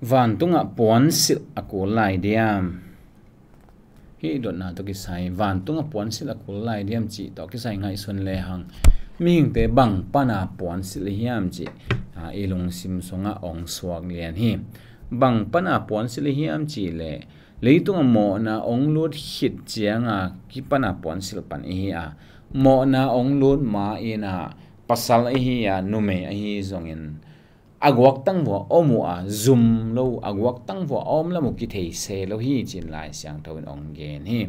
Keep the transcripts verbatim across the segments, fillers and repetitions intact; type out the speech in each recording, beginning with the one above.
van tunga puan sil akul lai diam hi dot na to ki sai van tunga puan sil akul lai diam chi to ki sai ngai sun le hang ming te bang pana puan sil hiam chi a ilung sim songa ong swak lian hi bang pana puan sil hiam chi le leitung mo na ong lut hit chianga ki pana puan sil pan hi a mo na ong lut ma ina pasal hi ya nume hi zongin agwak tang vo omu a zoom lo agwak tang vo om la mu ki thei se lo hi chin lai siang thawin ong gen hi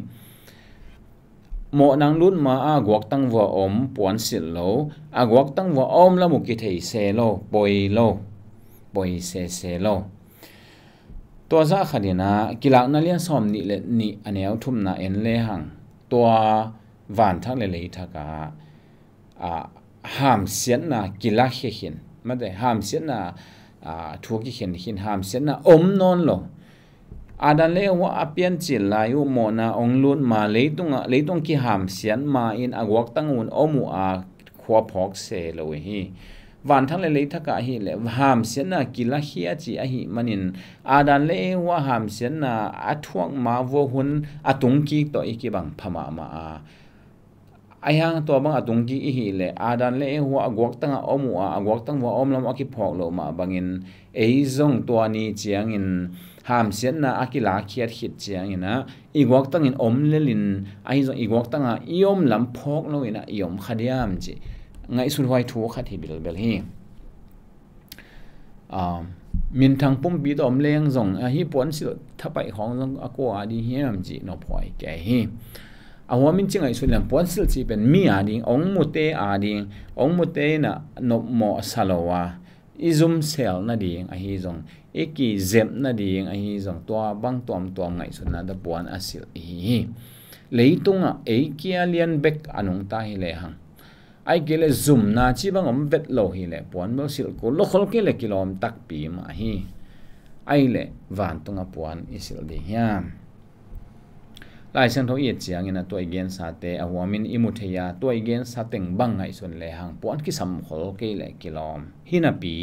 mo nang lut ma agwak tang vo om puan sil lo agwak tang vo om la mu ki thei se lo poi lo poi se se lo to za khadina kilak na lian som ni le ni aneu thum na en le hang to van thak le le thaka a ham sian na kilak he hin mà để ham xiết na à thua cái hiện hiện ham xiết na ôm non lo adan le wa apian chỉ lại u mo na ong luôn mà lấy tung lấy tung cái ham xiết mà in agwak tăng un omu a khwa phok se lo hi van thang le lấy thắc cả hi le ham xiết na kila hia chỉ a hi manin adan le wa ham xiết na athuang ma vo hun atung ki to iki bang phama ma a ayang to bang atung ki hi le adan le huwa agwak tanga omu a agwak tang wa om lam aki phok lo ma bangin ei zong to ni chiang in ham sian na akila khiat hit chiang ina igwak tang in om lelin ai zong igwak tanga iom lam phok lo ina iom khadiam chi ngai sun hoi thu khat hi bil bel hi um min thang pum bi tom leng zong a hi pon sil thapai khong zong akwa di hiam chi no phoi ke hi awamin chingai sulam pon sil chi pen mi ading ong mute ading ong mute na no mo salowa izum sel na ding a hi zong eki zem na ding a hi zong to bang tom tom ngai sunna da pon asil hi leitunga eikia lian bek anung ta hi le hang ai gele zoom na chi bang om vet lo hi le pon mo sil ko lo khol ke le kilom tak pi ma hi ai le van tunga pon isil di hiam lai sang tho yet chiang ina toy gen sa te awamin imutheya toy gen sa teng bang ngai sun le hang pon ki sam khol ke le kilom hina pi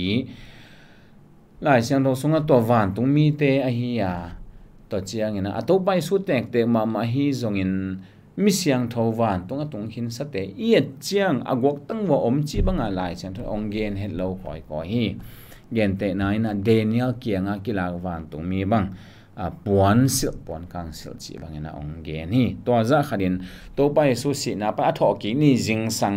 lai sang tho sunga to van tung mi te a hi ya to chiang ina ato pai su tek te ma ma hi zong in mi siang tho van tung tung hin sa te yet chiang agwak tang wa om chi banga lai sang tho ong gen het lo khoi ko hi gen te na ina Daniel kianga kilak van tung mi bang a puan sil puan kang sil chi bangena ong gen hi to za khadin to pai su si na pa tho ki ni jing sang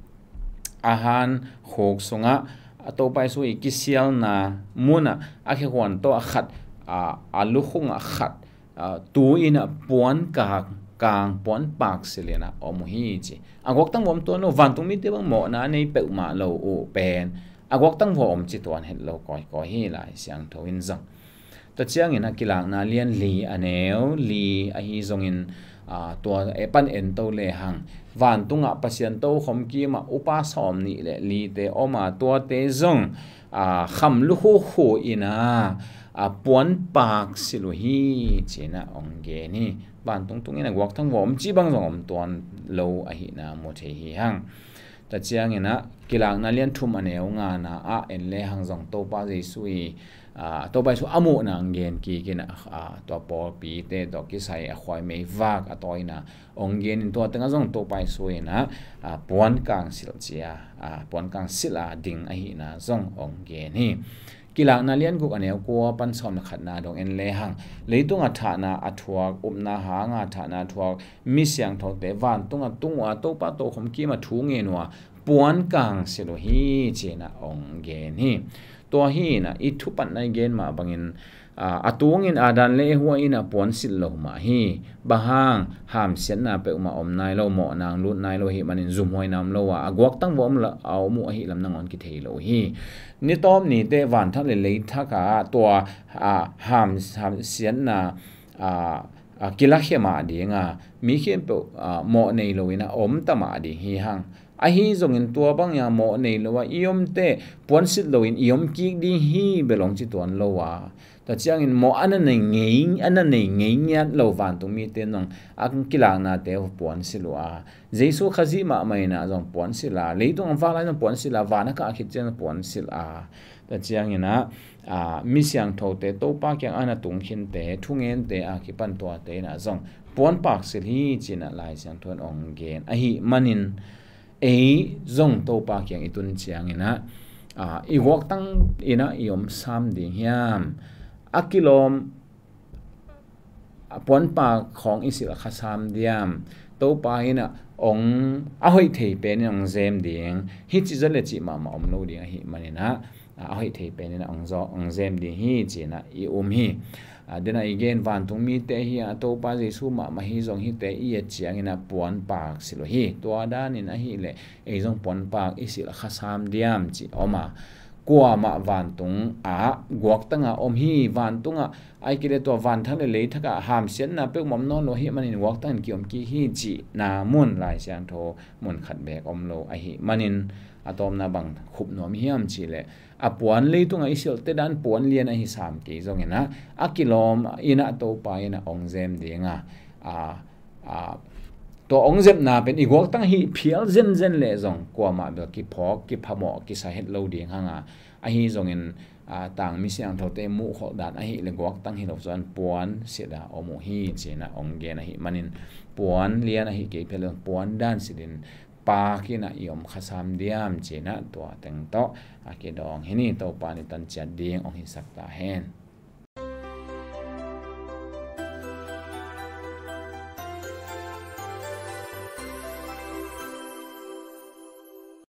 ahan khok sunga to pai su ikisial na muna a khe hon to khat a alu khung a khat tu ina puan ka kang puan pak silena om hi chi agok tang bom to no van tung mi te bang mo na nei pe ma lo o pen agok tang vom chi ton het lo koi ko hi lai siang tho in zang to chiang in akilang na lian li aneu li a hi zong in a to epan en to le hang van tunga pasian to khom ki ma upa som ni le li te oma to te zong a kham lu ho ho ina a puan pak silu hi chena ong ge ni van tung tung ina gwak thang vom chi bang zong om ton lo a hi na mo the hi hang ta chiang ina kilang na lian thum aneu nga na a en le hang zong to pa ji sui à tôi bây số amu na ngen ki kina à tôi bỏ pi te to ki sai a khoi mei vak a toi na ong gen in to tanga jong to pai so ina à pon kang sil chia à pon kang sila ding a hi na jong ong gen hi kilang na lian gu aneu ko pan som na khat na dong en le hang leitung a tha na a thuak um na ha nga tha na thuak mi siang tho te van tunga tungwa to pa to khom ki ma thu nge nuwa pon kang silo hi chena ong gen hi to hi na i thu pan nai gen ma bangin atung in adan le huwa ina pon sil lo ma hi bahang ham sian na pe ma om nai lo mo nang lut nai lo hi manin zum hoi nam lo wa agwak tang bom la aw mu hi lam nang on ki thei lo hi ni tom ni te van thak le le thaka to ham ham sian na a kila khema dinga mi khem pe mo nei lo ina om tama di hi hang a hi zong in tua bang ya mo nei lo wa iom te pon sit lo in iom ki di hi belong chi ton lo wa ta chiang in mo ana nei ngei ana nei ngei nyat lo van tu mi te nong ak kilang na te pon silu a jesu khazi ma mai na zong pon sila le dong va la pon sila va na ka khit chen pon sil a แต่เจียงนี่นะอ่ามีเสียงโทเตโตปากยังอันตุงขินเตทุงเงินเตอาคิปันตัวเตนะซองปวนปากสิฮีจินะลายเสียงทวนองเกนอหิมันินเอซงโตปากยังอิตุนเจียงนี่นะอ่าอีวอกตั้งอีนะอีอมซ้ำดิ่งยามอักิลมปวนปากของอิสิลคาซามเดียมโตปาหินะองอาหอยเทเป็นองเซมดิ่งฮิจิจะเลจิมามาอมโนดิ่งอหิมันินะอาหอยเทเป็นองซอองเซมดิ่งฮิจินะอีอุมฮิเดนอีเกนวันตรงมีเตฮีโตปาจิสุมามาฮิซงฮิเตอีเจียงนะปวนปากสิโลฮิตัวด้านนี่นะฮิเลไอซงปวนปากอิสิลคาซามเดียมจิออกมากัวมาวันตรงอากวกตั้งอมฮีวันตรงอ่ะไอกิเลตัววันทั้งเลยทักหามเสียนนะเปิกมอมนอนโลหิมันอินวกตั้งกิอมกีฮีจินามุนลายเสียงโทมุนขัดแบกอมโลไอหิมันอินอะตอมนาบังขุบหนอมเฮียมจิเลอะปวนเลยตรงไอเสียเตดันปวนเลียนไอหิสามกีจงเห็นนะอะกิโลมอินะโตไปนะองเซมเดียงอ่ะอ่าอ่าตัวองเซมนาเป็นอีกวกตั้งฮีเพียลเซนเซนเลจงกัวมาเบลกิพอกกิพามอกิสาเฮตโลเดียงห่างอ่ะไอฮีจงเห็นต่างมิเสียงเท่าเตมุขดานไอหิเลกวกตั้งหิลบส่วนปวนเสียดาอโมฮีเจนะองเกนะหิมันินปวนเลียนะหิเกเพลปวนด้านสิดินปากินะยอมขสามเดียมเจนะตัวแต่งโตอาเกดองเฮนี่โตปานิตันจัดเดียงองหิสักตาเฮน